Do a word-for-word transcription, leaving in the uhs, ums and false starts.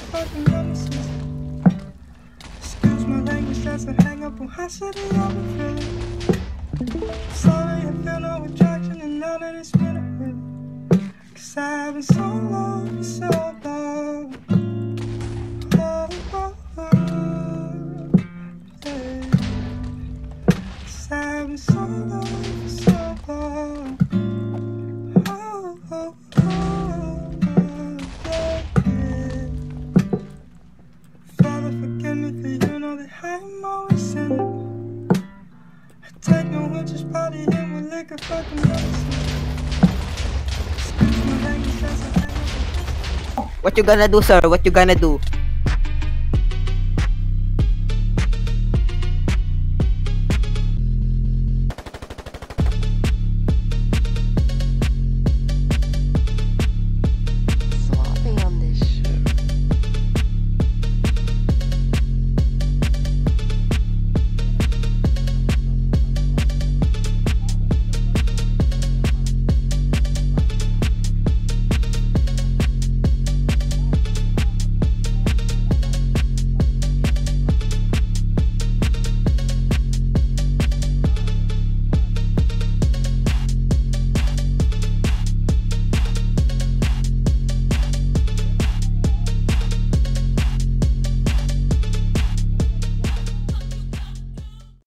fucking nemesis. Excuse my language, that's a hang up on how shitty I've been feeling. Sorry, I feel no attraction, and now that it's been a minute. Cause I've been so long, for so long. Oh, oh, oh, yeah. Cause I've been so long, for so long. Oh, oh, oh, yeah, yeah. Father, forgive me for you know that I'm always sinning. I take no witch's body in with liquor fucking medicine. What you gonna do, sir? What you gonna do?